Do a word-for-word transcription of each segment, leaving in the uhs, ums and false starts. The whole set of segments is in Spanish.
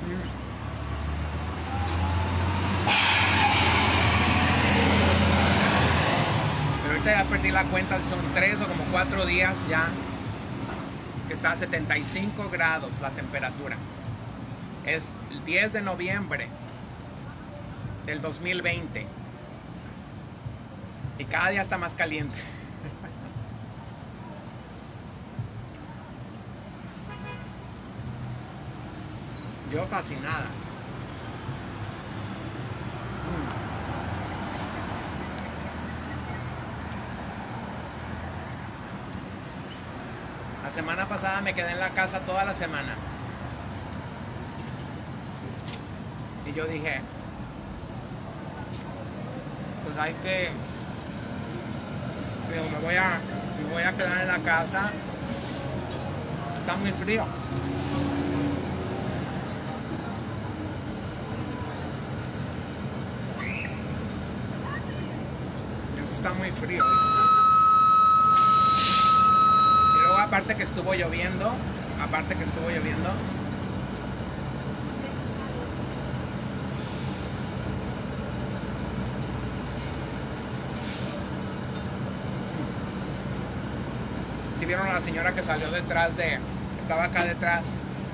Pero ahorita ya perdí la cuenta si son tres o como cuatro días ya que está a setenta y cinco grados la temperatura. Es el diez de noviembre del dos mil veinte y cada día está más caliente. Yo fascinada. La semana pasada me quedé en la casa toda la semana. Y yo dije, pues hay que, digo, me voy a, me voy a quedar en la casa. Está muy frío. Está muy frío. Y luego aparte que estuvo lloviendo, aparte que estuvo lloviendo, si vieron a la señora que salió detrás de, estaba acá detrás,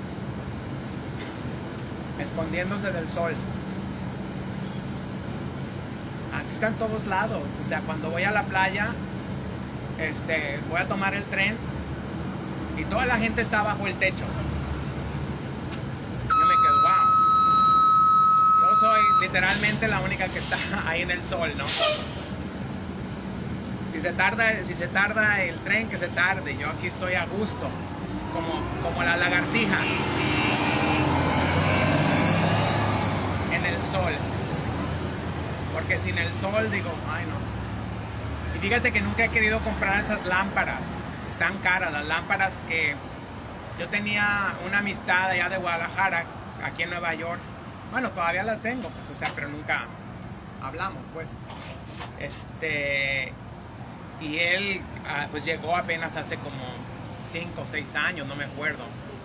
escondiéndose del sol. Así está en todos lados. O sea, cuando voy a la playa, este, voy a tomar el tren y toda la gente está bajo el techo. Yo me quedo, wow. Yo soy literalmente la única que está ahí en el sol, ¿no? Si se tarda, si se tarda el tren, que se tarde. Yo aquí estoy a gusto, como, como la lagartija en el sol. Porque sin el sol digo, ay no. Y fíjate que nunca he querido comprar esas lámparas. Están caras las lámparas que yo tenía una amistad allá de Guadalajara, aquí en Nueva York. Bueno, todavía la tengo, pues, o sea, pero nunca hablamos, pues. Este, y él, pues, llegó apenas hace como cinco o seis años, no me acuerdo.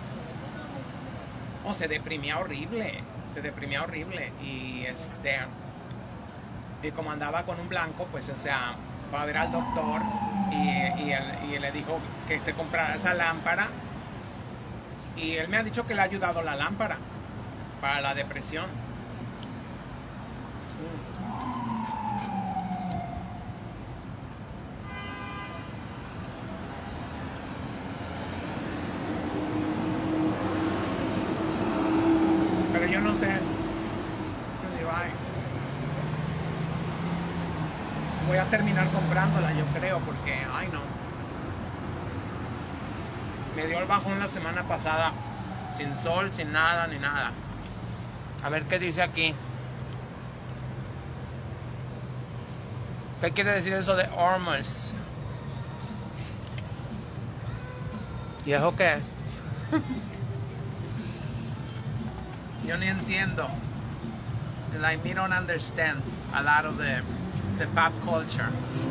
Oh, se deprimía horrible, se deprimía horrible. Y este... Y como andaba con un blanco, pues, o sea, fue a ver al doctor y, y, él, y él le dijo que se comprara esa lámpara. Y él me ha dicho que le ha ayudado la lámpara para la depresión. Pero yo no sé. Yo digo, ay, voy a terminar comprándola, yo creo, porque, ay no. Me dio el bajón la semana pasada, sin sol, sin nada, ni nada. A ver qué dice aquí. ¿Qué quiere decir eso de Hormuz? ¿Y eso qué? Yo ni entiendo. Like, me don't understand a lot of the the pop culture.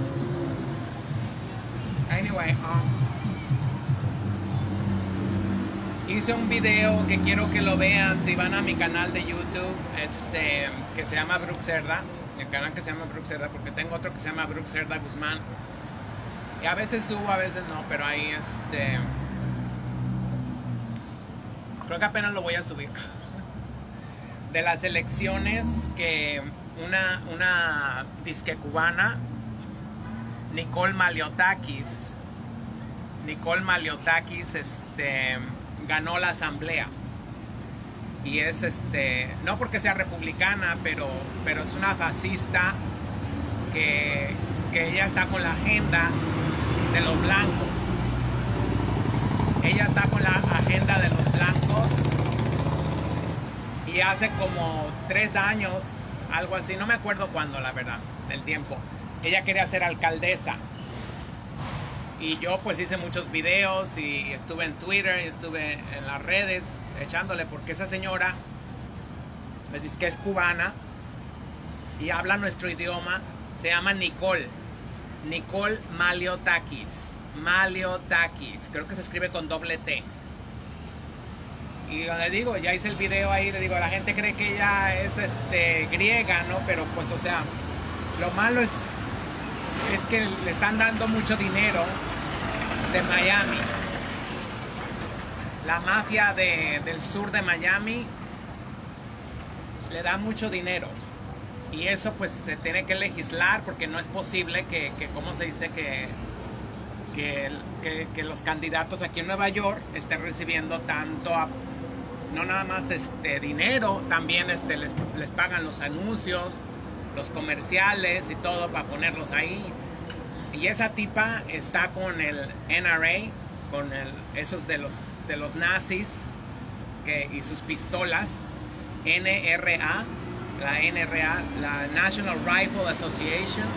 Anyway, um, hice un video que quiero que lo vean si van a mi canal de YouTube, este, que se llama Brooke Cerda, el canal que se llama Brooke Cerda, porque tengo otro que se llama Brooke Cerda Guzmán. Y a veces subo, a veces no, pero ahí este, creo que apenas lo voy a subir. De las elecciones que una, una disque cubana, Nicole Maliotakis, Nicole Maliotakis, este, ganó la asamblea. Y es, este, no porque sea republicana, pero, pero es una fascista que, que ella está con la agenda de los blancos. Ella está con la agenda de los blancos. Y hace como tres años, algo así, no me acuerdo cuándo, la verdad, el tiempo, ella quería ser alcaldesa. Y yo pues hice muchos videos y estuve en Twitter y estuve en las redes echándole, porque esa señora, les dice que es cubana y habla nuestro idioma, se llama Nicole, Nicole Maliotakis, Maliotakis, creo que se escribe con doble T. Y, Y le digo, ya hice el video ahí, le digo, la gente cree que ella es este, griega, ¿no? Pero pues, o sea, lo malo es, es que le están dando mucho dinero de Miami. La mafia de, del sur de Miami le da mucho dinero. Y eso pues se tiene que legislar porque no es posible que, que ¿cómo se dice? Que, que, que, que los candidatos aquí en Nueva York estén recibiendo tanto, a, no nada más este dinero, también este, les, les pagan los anuncios, los comerciales y todo para ponerlos ahí. Y esa tipa está con el N R A, con el, esos de los, de los nazis que, y sus pistolas, N R A, la N R A, la National Rifle Association.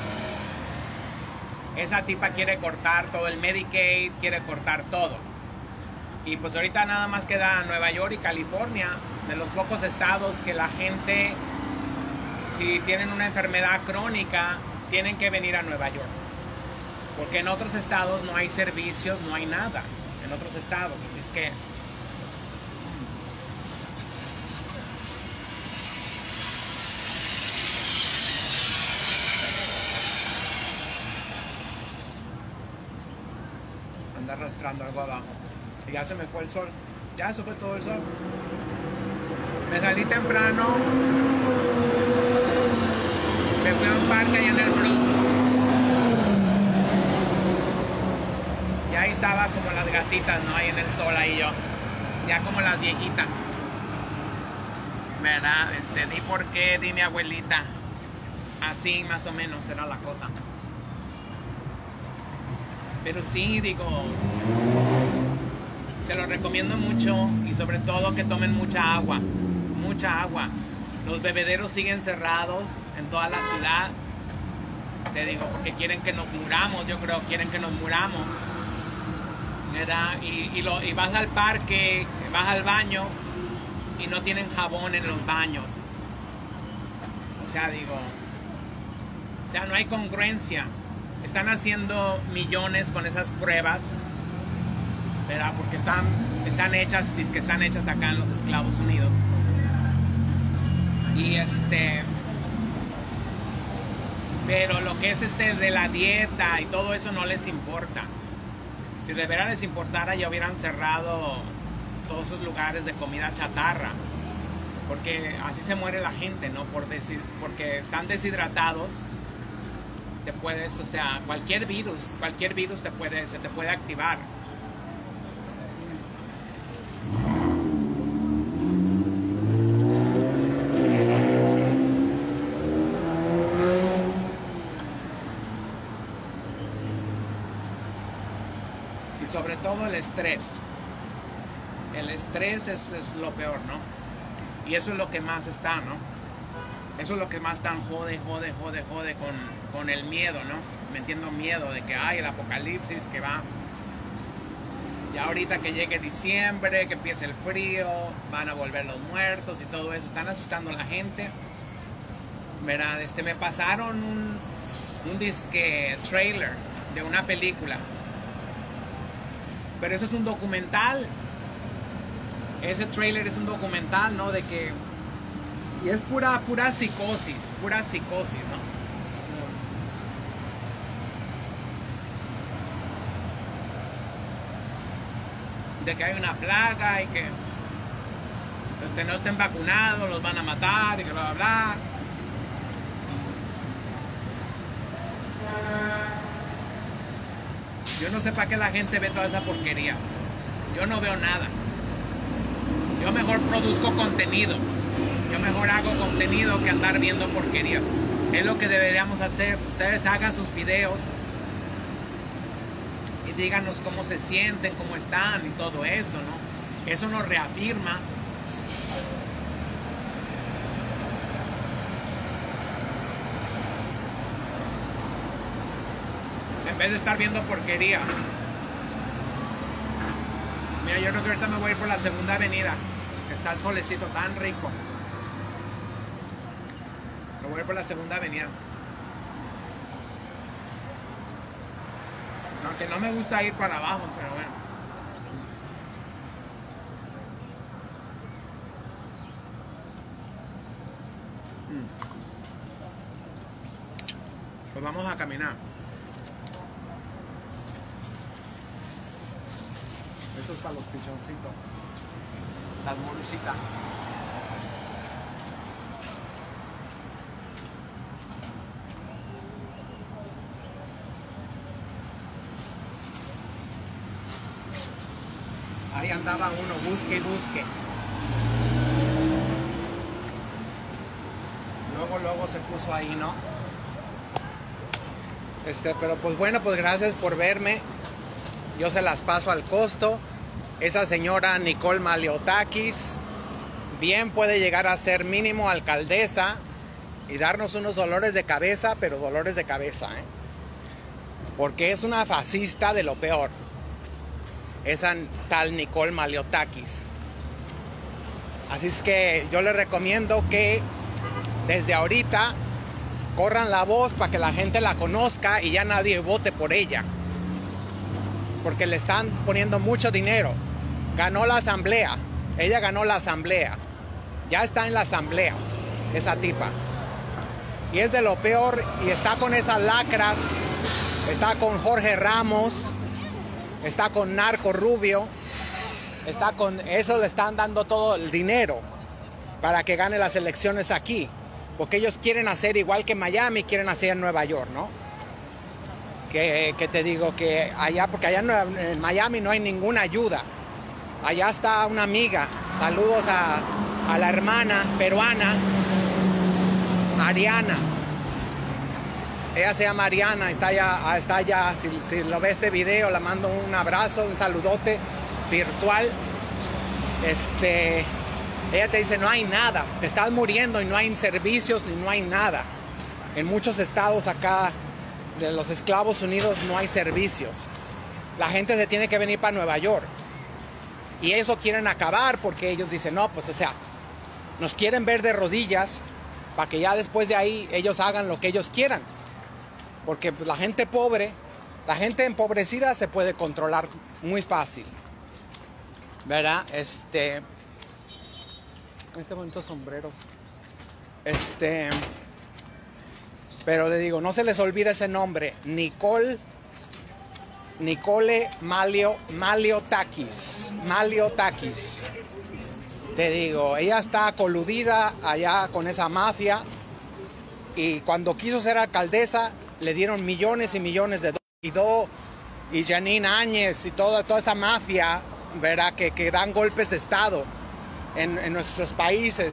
Esa tipa quiere cortar todo el Medicaid, quiere cortar todo. Y pues ahorita nada más queda Nueva York y California, de los pocos estados que la gente, si tienen una enfermedad crónica, tienen que venir a Nueva York. Porque en otros estados no hay servicios, no hay nada. En otros estados, así es que... anda arrastrando algo abajo. Y ya se me fue el sol. Ya se fue todo el sol. Me salí temprano. Me fui a un parque allá en el Bronx. Y ahí estaba como las gatitas, ¿no? Ahí en el sol, ahí yo. Ya como las viejitas. ¿Verdad? Este, di por qué, di mi abuelita. Así más o menos era la cosa. Pero sí, digo, se lo recomiendo mucho y sobre todo que tomen mucha agua, mucha agua. Los bebederos siguen cerrados en toda la ciudad, te digo, porque quieren que nos muramos, yo creo, quieren que nos muramos, ¿verdad? Y, y, lo, y vas al parque, vas al baño y no tienen jabón en los baños. O sea, digo, o sea, no hay congruencia. Están haciendo millones con esas pruebas, ¿verdad? Porque están, están hechas, dice que están hechas acá en los Estados Unidos. Y este, pero lo que es este de la dieta y todo eso no les importa. Si de verdad les importara, ya hubieran cerrado todos esos lugares de comida chatarra. Porque así se muere la gente, ¿no? Por decir, porque están deshidratados. Te puedes, o sea, cualquier virus, cualquier virus te puede, se te puede activar. Y sobre todo el estrés. El estrés es, es lo peor, ¿no? Y eso es lo que más está, ¿no? Eso es lo que más tan jode, jode, jode, jode con, con el miedo, ¿no? Metiendo miedo de que hay el apocalipsis que va. Y ahorita que llegue diciembre, que empiece el frío, van a volver los muertos y todo eso. Están asustando a la gente. ¿Verdad? Este, me pasaron un, un disque trailer de una película. Pero eso es un documental. Ese trailer es un documental, ¿no? De que... Y es pura, pura psicosis, pura psicosis, ¿no? De que hay una plaga y que los que no estén vacunados los van a matar y que bla, bla, bla. Yo no sé para qué la gente ve toda esa porquería. Yo no veo nada. Yo mejor produzco contenido. Yo mejor hago contenido que andar viendo porquería. Es lo que deberíamos hacer. Ustedes hagan sus videos y díganos cómo se sienten, cómo están y todo eso, ¿no? Eso nos reafirma. En vez de estar viendo porquería. Mira, yo creo que ahorita me voy a ir por la segunda avenida, que está el solecito tan rico. Me voy a ir por la segunda avenida. Aunque no me gusta ir para abajo, pero bueno. Pues vamos a caminar. Esto es para los pichoncitos. Las bolsitas. Ahí andaba uno, busque y busque. Luego, luego se puso ahí, ¿no? Este, pero pues bueno, pues gracias por verme. Yo se las paso al costo. Esa señora Nicole Maliotakis bien puede llegar a ser mínimo alcaldesa y darnos unos dolores de cabeza, pero dolores de cabeza, ¿eh? Porque es una fascista de lo peor. Esa tal Nicole Maliotakis. Así es que yo les recomiendo que desde ahorita corran la voz para que la gente la conozca y ya nadie vote por ella. Porque le están poniendo mucho dinero. Ganó la asamblea. Ella ganó la asamblea. Ya está en la asamblea esa tipa. Y es de lo peor. Y está con esas lacras. Está con Jorge Ramos. Está con Narco Rubio. Está con eso, le están dando todo el dinero para que gane las elecciones aquí. Porque ellos quieren hacer igual que Miami, quieren hacer en Nueva York, ¿no? Que, que te digo que allá, porque allá en, en Miami no hay ninguna ayuda. Allá está una amiga. Saludos a, a la hermana peruana, Ariana. Ella se llama Ariana, está allá, está allá. Si, si lo ve este video, le mando un abrazo, un saludote virtual. Este, ella te dice, no hay nada, te estás muriendo y no hay servicios y no hay nada. En muchos estados acá de los Estados Unidos no hay servicios. La gente se tiene que venir para Nueva York. Y eso quieren acabar porque ellos dicen, no, pues o sea, nos quieren ver de rodillas para que ya después de ahí ellos hagan lo que ellos quieran. Porque pues, la gente pobre, la gente empobrecida se puede controlar muy fácil. ¿Verdad? Este... Qué bonitos sombreros. Este... Pero le digo, no se les olvide ese nombre. Nicole... Nicole Malio, Maliotakis. Maliotakis. Te digo, ella está coludida allá con esa mafia. Y cuando quiso ser alcaldesa, le dieron millones y millones de dólares. Y Janine Áñez y toda, toda esa mafia, ¿verdad? Que, que dan golpes de estado en, en nuestros países.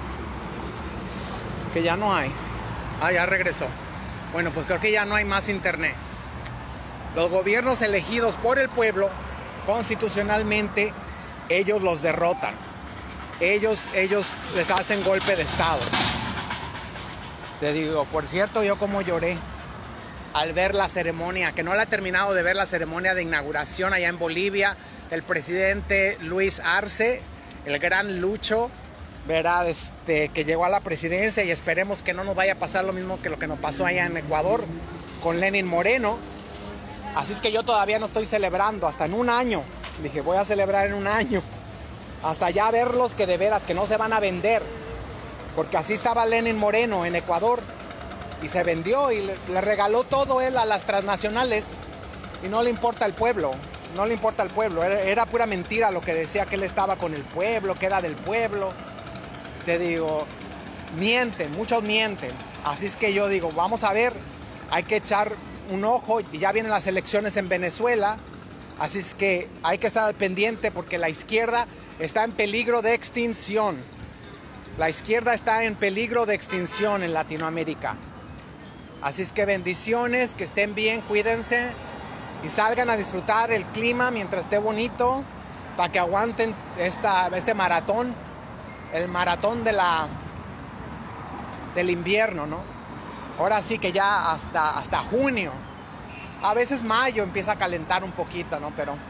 Que ya no hay. Ah, ya regresó. Bueno, pues creo que ya no hay más internet. Los gobiernos elegidos por el pueblo, constitucionalmente, ellos los derrotan. Ellos, ellos les hacen golpe de estado. Te digo, por cierto, yo como lloré al ver la ceremonia, que no la he terminado de ver, la ceremonia de inauguración allá en Bolivia, el presidente Luis Arce, el gran Lucho, ¿verdad? Este, que llegó a la presidencia, y esperemos que no nos vaya a pasar lo mismo que lo que nos pasó allá en Ecuador con Lenín Moreno. Así es que yo todavía no estoy celebrando, hasta en un año. Dije, voy a celebrar en un año. Hasta ya verlos que de veras, que no se van a vender. Porque así estaba Lenín Moreno en Ecuador. Y se vendió y le, le regaló todo él a las transnacionales. Y no le importa el pueblo. No le importa el pueblo. Era, era pura mentira lo que decía, que él estaba con el pueblo, que era del pueblo. Te digo, mienten, muchos mienten. Así es que yo digo, vamos a ver, hay que echar un ojo. Y ya vienen las elecciones en Venezuela. Así es que hay que estar al pendiente porque la izquierda está en peligro de extinción. La izquierda está en peligro de extinción en Latinoamérica. Así es que bendiciones, que estén bien, cuídense y salgan a disfrutar el clima mientras esté bonito para que aguanten esta, este maratón, el maratón de la, del invierno, ¿no? Ahora sí que ya hasta, hasta junio, a veces mayo empieza a calentar un poquito, ¿no? Pero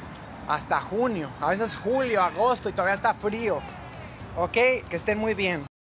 hasta junio, a veces julio, agosto y todavía está frío. Ok, que estén muy bien.